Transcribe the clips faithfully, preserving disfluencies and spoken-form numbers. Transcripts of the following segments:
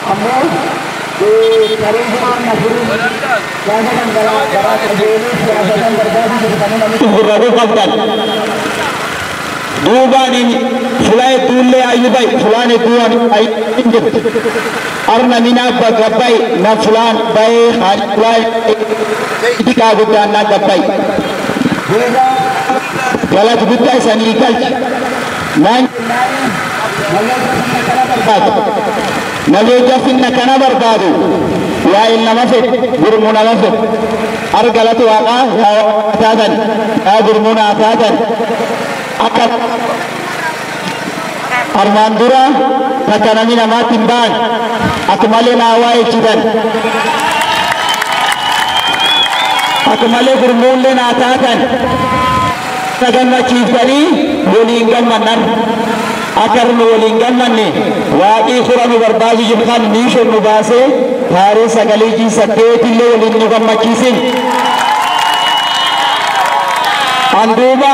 ammoo qaroomaan nafurii siyaasatan garaa qajeeluu siyaasatan barbaaduu jiru kan namni gurguruu qabdan. Duubaan fulaa duullee ayyubai fulaan duuban ayyuin jirti. Arna minaa gabbai na fulaan bayee haan fulaan idikaa guddaan na gabbai. Galata guddaa isanii galchi. Naan nageenya finna kana barbaadu yaa ilma fed gurmuu nama fed argalatu waaqaa yaa taatan yaa gurmuu naa taatan akka armaan dura takka namni namaatti hin baan akka malee naa waa'ee jiran akka malee gurmuullee naa taatan gammachiiftanii waliin gammannan akarnu waliin gammanne waaqii fura nu barbaadu jibkan niishon nu baasee taaree sagalee jiisatteetillee waliin nu gammachiisin anduuba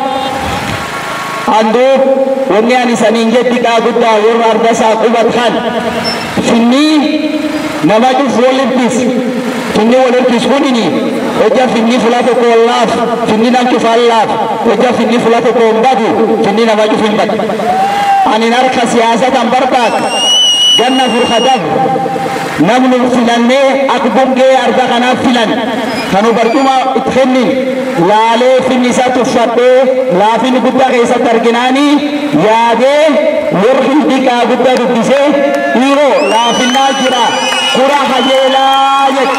anduub wanni ani saniin jetti qaa guddaa warra ardasaa qubatkan finnii nama cuf walirtis finni walirtis kunini Oja finni fulatu kolaf, finni nam kifalaf, oja finni fulatu kombadu, finni nama jufin bad. Ani narka siyasat ambarbat, ganna furkhadab, namnu filanne akbunge arda kana filan, kanu bercuma itkhinin, lale finni satu fatbe, la finni gudda kaisa targinani, yade, wurhin dika gudda dudise, iro la finna jira, kura hajela yet.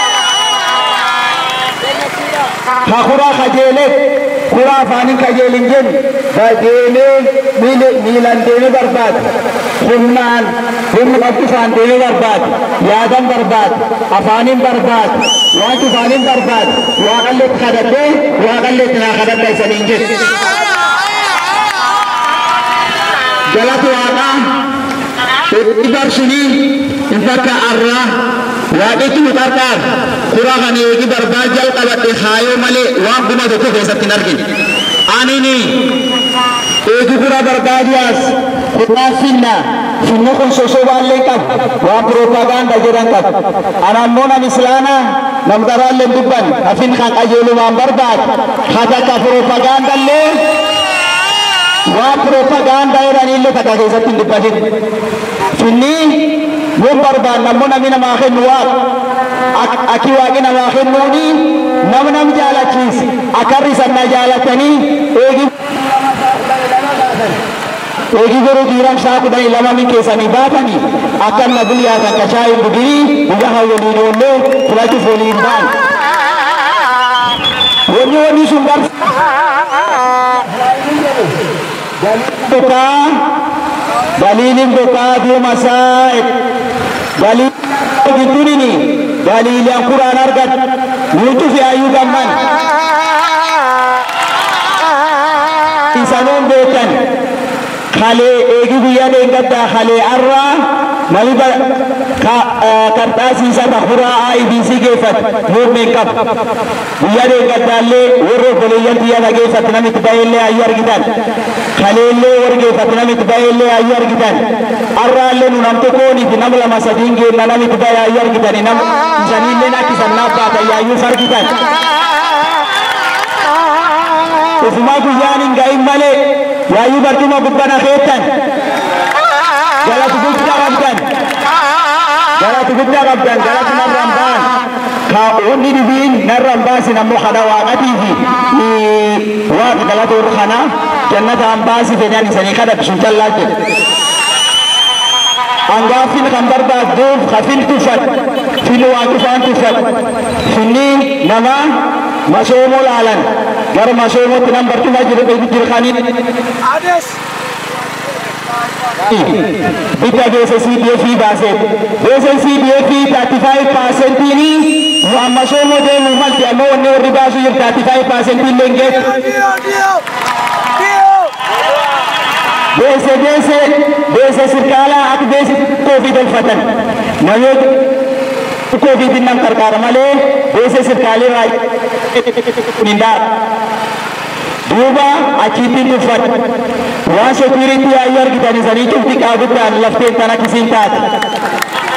Hakura kajele, kura fani kajelin jen, kajele mile milan dene barbad, kumnan, kumnu kafan dene barbad, yadam barbad, afanin barbad, wajib afanin barbad, wakalle khadate, wakalle tina khadate saling jen. Jalatu waka, ibar suni, infaka arra. Waɗe tu tartar kura kan egi barbajal qabate khayo male wa kuma to ko sabtin arkin anini egi kura barbajas kura finna finna kon soso walle kab wa propaganda jiran kab anamona mislana nam daralle dubban afin khan ajelu ma barbad hada ka propaganda le wa propaganda irani le kata ke sabtin dubbatin finni Mumbarban namuna mina makin nuak akiwa kina makin nuni namuna mjala chis akari sana jala tani egi egi guru dirang satu dari lama mingke sani batani akan nabuli akan kacai begini bukan hal yang dulu pelaju volimban wani wani sumber buka dalilin buka dia masaid dalil gitu ini dalil yang Quran argat mutu fi ayu gamman insanun bekan khale egi biyane gadda khale arra mali ba kartasi sa khura ai bisi gefat mu makeup biyane gadda le woro boliyan tiya lage fatna mit bayle ayar gidan khale le warge fatna mit bayle ayar gidan arra le nam to ko ni namla masadinge nana mit bay ayar gidan nam janin le na kisanna ba ta ayu far gidan Ufuma kujanin gaim male yayu bercuma bukan akhiran jalan tubuh kita kabdan jalan tubuh kita kabdan jalan tubuh ramban kau ini dibin naramban sinamu khadawa ngatihi ni wah jalan tubuh khana jannah ramban si dengan seni kada bisuntal lagi anggapin gambar badu khafil tufat filu akufan tufat sini nama Masomo lalan, gar masomo tinam bercuma jadi begitu khanin. Ades. Kita desa C D F baset, desa C D F thirty-five percent ini, masomo deh normal dia mau ne riba suju thirty-five percent ini lengket. Desa desa desa sirkala atau desa Covid al-Fatan, mayat Covid enam terkar male desa sirkali rai nindak duba akiti tufat wa security ayar kita di sini cukup kabut dan laften tanah kisintat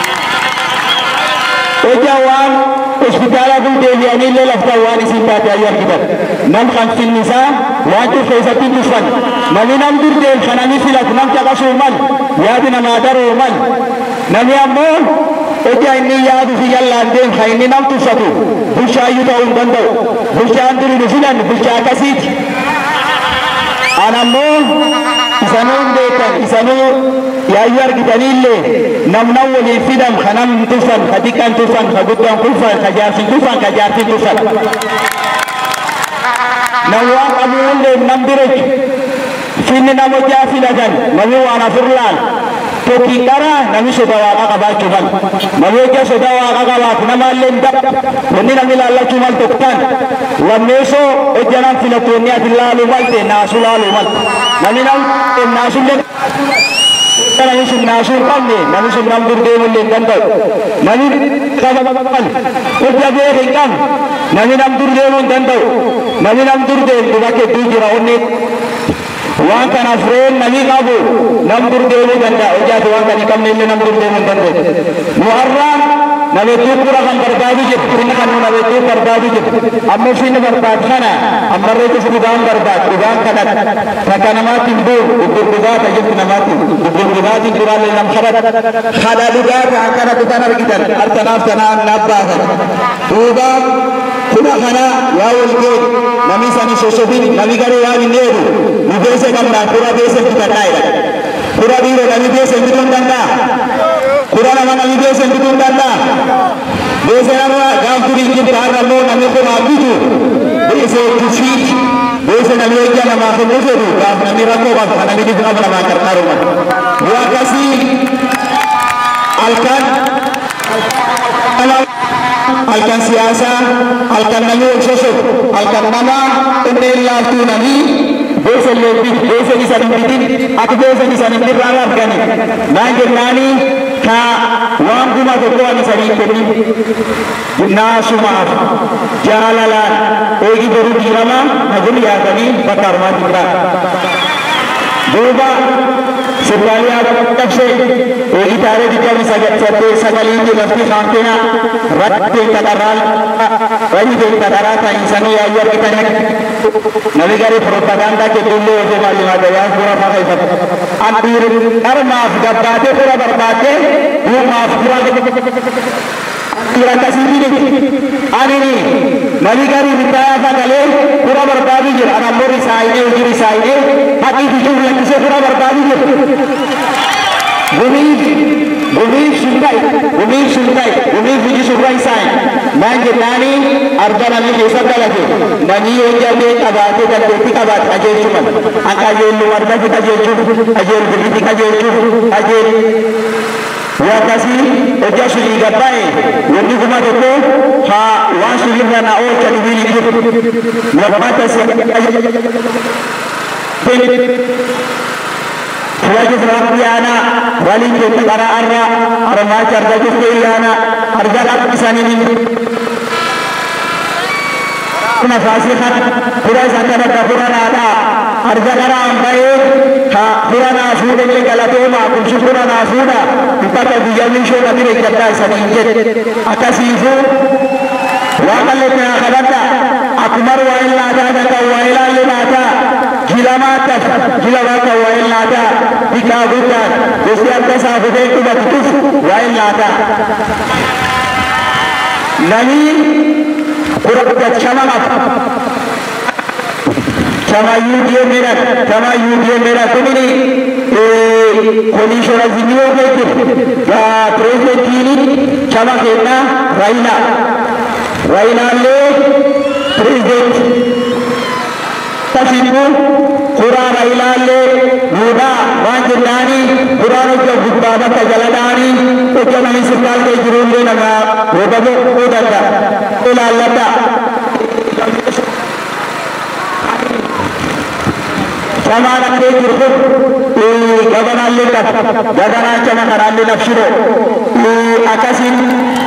Ojawaan hospitaala buldeebi'anii illee laftaa waan isin taate ayyaa argitan. Nam kan finnisaa waan dur keessatti dhufan. Namni nam dur deem kananii filatu nam caqasuu mal yaadi namaa daruu mal. Namni ammoo oja inni yaadu fi yallaan deem kan inni nam tuffatu bulchaayyuu ta'uu hin danda'u. Bulchaan durii nu filan bulchaa akkasiiti. Anammoo isanuu hin beekan isanuu yaayyu argitanii illee namnan waliin fidam kanam tufan ka xiqqaan tufan ka guddaan tufan ka jaarsin tufan ka jaartin tufan nam waan qabuu illee nam birechu finni nama jaa filatan namni waan afirlaan tokkii qaraa namni soda waaqa qabaachuu mal namni hojja soda waaqa qabaatu namaallee hin dab wanni namni laallachuu mal tokkaan lammeessoo hojjanaan filattoonni ati laaluu malte naasuu laaluu mal namni nam naasuullee namni sun naasuu qabne namni sun nam dur deemullee hin danda'u namni qabamal hojja beek hin qabne namni nam dur deemuu hin danda'u namni nam dur deemu duba kedduu jira onni waan kana freen namni qabu nam dur deemuu danda'a hojjaatu waan kan hin qabne illee nam dur deemuu hin danda'u nu har'aan nabeetuu kura kan barbaadu jirtu inni kan nu nabeetuu barbaadu jirtu amma finni barbaadu kana ammarree keessa dhugaan barbaadu dhugaan kana takka namaatiin bu'u gurgurdugaata jirtu namaatiin gurgurdugaatiin duraalee nam kadhata kadha dhugaata akkana tutan argitan artanaaf tanaan nabbaatan duuba kuna kana yaa walgee namni sani sosobin namni garee waan hin dheedu nu beese qabnaa kura beese bitadhaa'edha kura dhiiro namni beese bituu hin danda'a kura nama namni beese bituu hin danda'a beese nama gaaf turii jirta har'a immoo namni kuraa bitu beese tufiit beese namni hojja namaaf hin dhufetu gaaf namni rakkoo qabu kan namni dhibu qabu namaa qarqaaruma yoo akkasii halkan halkan siyaasa halkan namni sosobu halkan nama inni laaftuu namni beese leebbi beese isa dhimbitin ati beese isa dhimbirraan argani naan jennaani ka waan guma tokko ani sanii kennin naasumaaf jaalalaan eegi boruu diirama nagum yaadanii bakka armaan jirraa duuba Sebenarnya tak sih, kita ada di dalam saja satu sekali ini pasti kampenya rati kataran, rati kataran insani aja kita ni, navigasi propaganda ke dulu itu malu ada yang kurang pakai itu. Antir, ar maaf dapat kurang berbagai, bu maaf kurang. Kira kasih ini, ani ni, navigasi kita apa kali kurang berbagi je, anak murid saya ini, ujiri saya ini, hati tujuh lagi saya kurang berbagi je. Bumi, bumi sungai, bumi sungai, bumi puji sungai saya. Nanti nani, arda nani besar lagi. Nani oja be kabat, dan beti kabat aja cuma. Angka je luar dah kita je cuma, aja beti kita je cuma, aja. Wa kasih oja suri gapai, yang ni cuma itu, ha wan suri mana oh cari bili itu. Lepas tu Wajib rakyana, wali kita para arra, arma cerdas kuyana, harga lapisan ini. Kuna fasihat, pura sakana pura nada, harga karam baik, ha pura nasuda ni kalau tu mak kursi pura nasuda, kita terbiasa show kami kerja sedikit, akasifu, wakale ni akadata, akumar wail nada, kata wail alu nada. Gila mata, gila mata wail nada, ika bukan, usia atas aku deh tu bagus wail nada. Nani, kurang kacama apa? Cama yudia mera, cama yudia mera tu ni, eh, kondisi razimio begitu, ya presiden ini, cama kita Raina, Raina le presiden. Tasibu Quran Railale Muda Wajidani Quran uja Buddha Tajaladani uja Nani Sekal ke Jurunde Naga Udabu Udada Ulalata Sama Nake Juruk I Gavana Lita Gavana Chama Karali Nafshiro I Akasin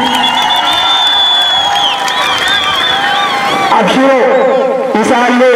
Abshiro Isale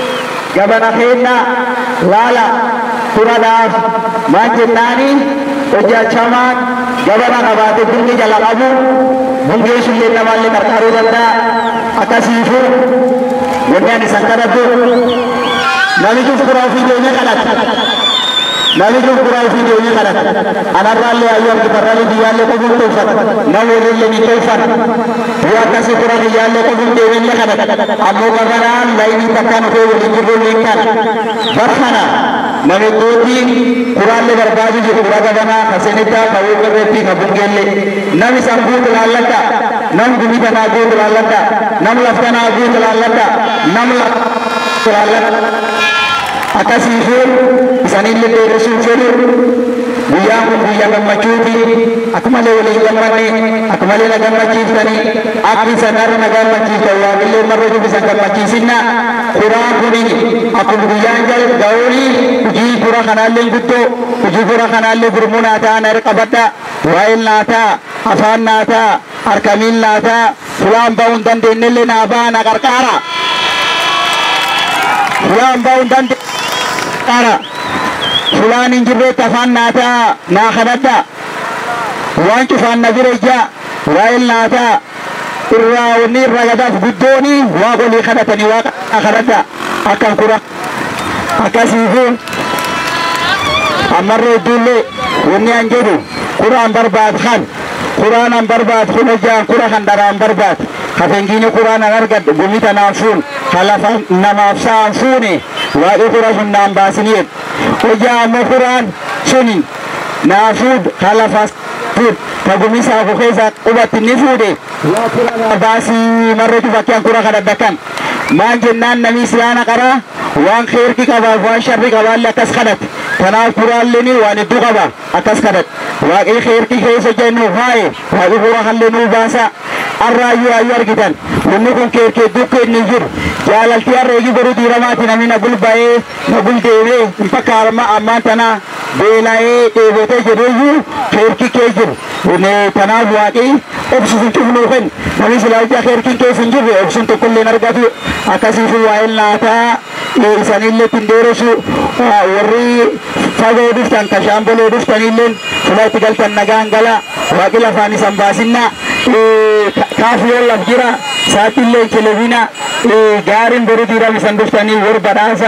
Gabana Kena Lala Puradas Manjitani hojjaa chamaan gabana qabaatee bunni jala qabu bungee sullee namaallee qarqaaruu danda'a akkasiifuu wanni ani isaan kadhadhu namichi furaa ofii deemee kadhata namichi furaa ofii deemee kadhata anarraallee ayyuu argitarraallee biyyaallee qofuun tolfata namoollee ni tolfata yoo akkasii furaa biyyaallee qofuun deemeellee kadhata ammoo gabanaan laayinii takkaan ofee waliin jirrullee kan barfana namittootiin kuraallee barbaadu jiru kura gabanaa ka senittaa ka wogorreetti ka bungeellee nami san guutu laallata nam gumi tanaa guutu laallata nam laftanaa guutu laallata nam laallata akkasiifuu isanillee dheeressuun fedhu guyyaan kun guyyaa gammachuuti akka malee waliin gammanne akka malee na gammachiiftanii akka isan har'a na gammachiiftan waaqillee marra jiru isan gammachiisinna kuraan kuni akkuma guyyaan jala ga'uuni hojii kura kanaallee guddoo hojii kura kanaallee gurmuu naa ta'a na qabadha waa'eel naa ta'a afaan naa ta'a harkamiin naa ta'a fulaan ba'uu hin dandeenyellee naa ba'a na qarqaara fulaan ba'uu hin dandeenye qarqaara fulaan hin jirreetti afaan naa ta'a naa kadhadha waan cufaan na bira ija waa'eel naa ta'a irraa wanni irraa gadaaf guddooni waa golii kadhatanii waa kadhadha akkan kura akkasiifuu ammarree idduullee wanni an jedhu kuraan barbaad kan kuraan an barbaad kun hojjaan kura kan dharaan barbaad hafengiini kuraan an argadhu gumita naan fuun halafa namaaf sa'an fuune waaqii kura sun naan baasiniin hojjaa ammoo kuraan suni naa fuud halafa fuud ka gumisaa ku keessa qubatti ni fuudhe waa kura baasii marreetu fakkiin kura kadhadha kan maan jennaan namni islaana qaraa waan kheerki qabaaf waan sharri qabaallee akkas kadhate kanaaf kuraallee waan hedduu qaba akkas kadhate waaqii kheerki keessa jennu haaye waaqii kura hallee nuu baasa arraayyuu ayyuu argitan namni kun keerkee dukkee inni jiru jaalaltii harreegi boruu diiramaati namni na bulba'ee na buldeemee hin fakkaarama ammaan tanaa beela'ee dheebotee jedheeyyuu keerki kee jiru tanaaf waaqii obsuun cufnuu kennu namni silaawitti keerkiin keessa hin jirre obsuun tokkollee argatu akkasiifuu waa'eel naataa isanillee tindeeresu warri fagoo dhuftan ka shaambolee dhuftanillee fuula itti galtan nagaan gala waaqii lafaan isan baasinna kaafiyoon laf jira saatillee kelebina gaariin boruu diiram isan dhuftanii war badhaasa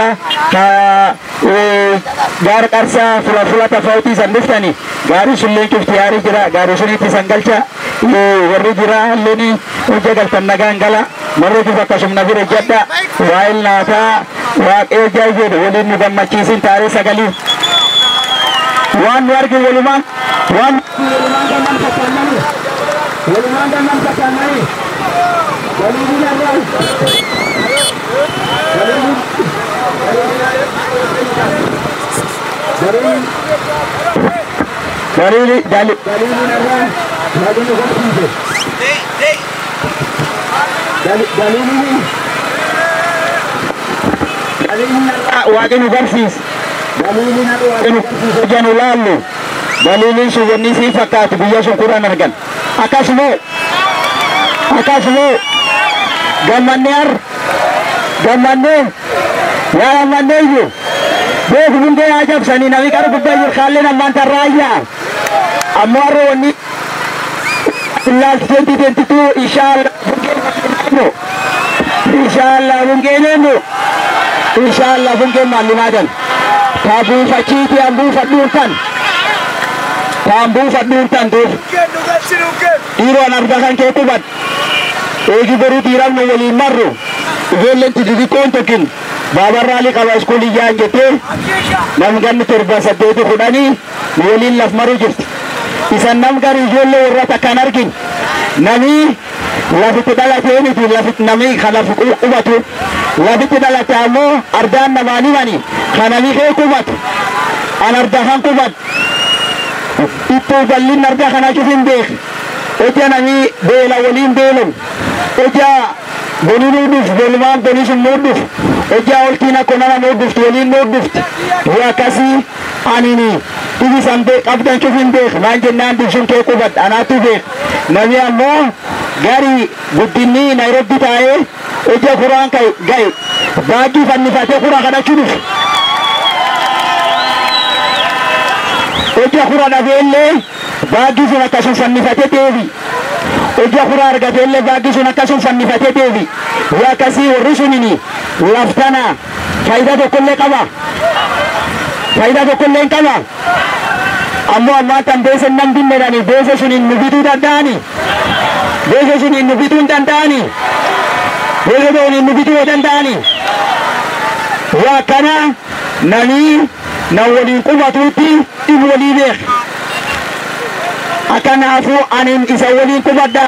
gaar qarsaa fula fula tafawutii isan dhuftanii gaarii sunillee cufti yaarii jira gaarii sunitti isan galcha warri jira illee hojja galtan nagaan gala marree cuf akkasuma bira jedha waa'eel naataa waaqee hojjaa jedhu waliin nu gammachiisin taaree sagalii waan nu argin walumaan waan walumaan gamman fakkaannani walumaan gamman fakkaannani waliin irraa Dalili dalil dalilin irraa dalil garsiise dalilin dalilin irraa waaqni nu garsiise dalilin irraa nu janu laallu dalilin sun wanni sii fakkaatu biyya sun kuraan argan akkasuma akkasuma gammanne ar gammanne yaa gammanne iyyuu beeku hundee ajabsanii namni qara gubbaa jiru kaalleen ammaan tarraayyaa ammoo har'a wanni twenty twenty-two inshallah inshallah bungeenenu inshallah bungeen maallimaadan taabuufachiiti ambuufadhuun tan taambuufadhuun tan duuf dhiiroon arga kan kee qubad eegi boruu dhiiramnu waliin marru ijoolleen xixiqqoon tokkin baabarraalii qaba iskuulii jaan jettee nam ganni torba saddeeti kudhanii waliin laf maru jirti isan nam gar ijoollee warra takkaan argin namii lafitti dhalatee miti lafitti namii kan lafi qubatu lafitti dhalate ammoo ardaan namaan himani kan namii kee qubatu an arda kan qubatu ittuu bal'in arda kanaa cufin beek eja namii beela waliin beelon eja boni nuuduf bolmaan boni sun nuuduf eja olkiin akko nama nuudufti waliin nuudufti waa akkasii anini ibisan beek qabdan cufin beek maan jennaan dubsun kee qubat anaatu beek namni ammoo gari guddinni Nairobi taa'ee eja kuraan kay gaye baagii fannifatee kuraa kadhachuu dhufe Oja kura nabelle bagi suna kasun fannifate deebi. Oja kura argatelle bagi suna kasun fannifate deebi. Ya kasi warri sunini laftana fayda tokkollee qaba. Fayda tokkollee qaba. Ammoo ammaa tan beese nan binnedhani beese sunin nu bituu danda'ani. Beese sunin nu bituu hin danda'ani. Beese sunin nu bituu danda'ani. Waa kana nanii na waliin qubatuutti dhib walii beek. Akanaafuu anin isa waliin qubadda.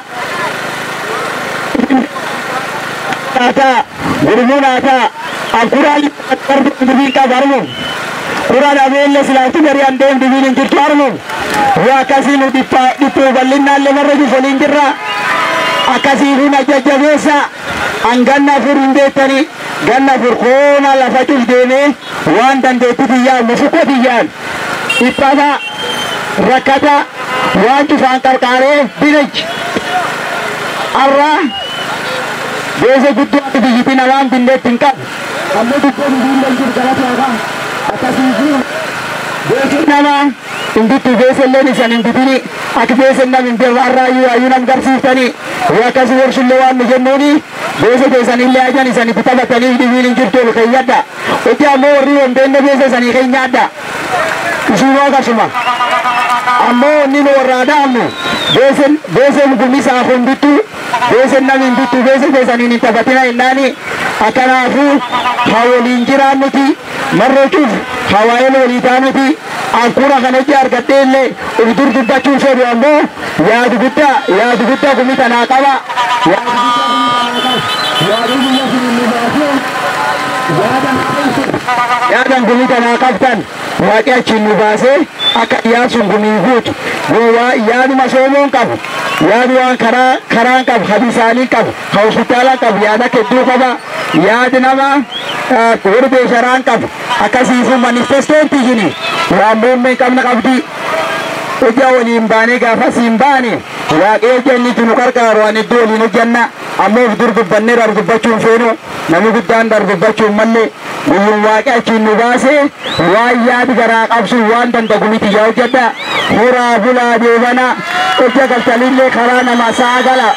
Naataa gurmuu naataa ankuraan dubii qabarmu. Kuraan abeelle silaaftu gari andeen dubiin hin jirtu armu. Waa akkasii nu dhiphuu bal'innaallee marra jiru waliin jirra. Akkasii kun ajajjabeessa hanganna afur hin beektanii ganna afur koona lafa cuf deemee waan dandeetti biyyaan musuqoo biyyaan dhiphata rakkata waan cufaan qarqaaree binaj arra beese guddaa biyyiti namaan binneetti hin qabu. Ammoo dubboon biillee jiru galata akkasii jiru beese namaa indittu beeselleen isan inditini akka beesen nam indee arraayyuu ayyuu nam garsiiftanii akkasii warshillee waan nu jennuuni beese keessanillee ajan isanii taphatanii dhibiin hin jirtu ol keeyyadha. Oti ammoo warri wanteenne beese isanii keenyaadha. Isuunoo akkasuma ammoo inni nu warraa dhaamu beesen beesen gumisaa hundittu beesen nam indittu beese keessaniin hin taphatina jennaani. Akkanaafuu haa waliin jiraan nuti marrochuuf hawaayeen walii taanuti akkura kanatti argattee illee of dur dubbachuun fedhu ammoo yaadu guddaa yaadu guddaa gumi tanaa qaba. Yaadu guddaa yaadan gumi tanaa qabtan waaqi achiin nu baasee akka dhiyaa sun gumii guutu yaaduma soomoon qabu yaadu waan karaa karaan qabu habisaanii qabu hospitaala qabu yaada kedduu qaba yaadi nama warbee sharaan qabu akkasiifu manifestoonti jini waan muummee qabna qabdi. Ija waliin baanee gaafa siin baane waaqee jennitu nu qarqaaru waan iddoo waliin hojjanna ammoo of dur dubbannee dar dubbachuun feenu namni guddaan dar dubbachuun mallee guyyuun waaqee achiin nu baasee waan yaadi garaa qabsu waan danda'u miti yaa hojjedha. Horaa bulaa deebana hojja galtalillee karaa nama saagala.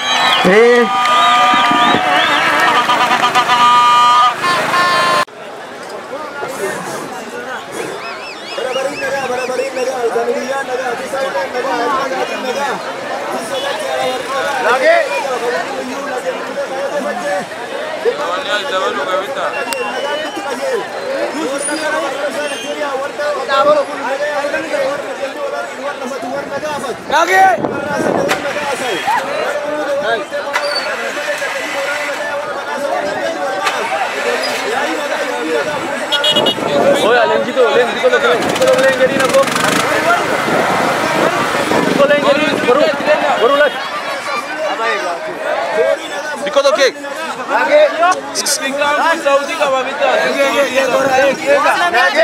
Oh ya, len gitu, len gitu lo keren, gitu lo len jadi nabo. Gitu len jadi baru, baru lagi. Diko to cake. Lagi. Tinggal di Saudi ka babita. Ye ye ye gora ye. Lagi.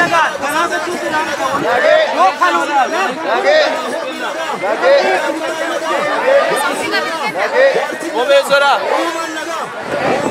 Lagi. Yo khalu. Lagi. Lagi. Lagi. Lagi. Mobe sora.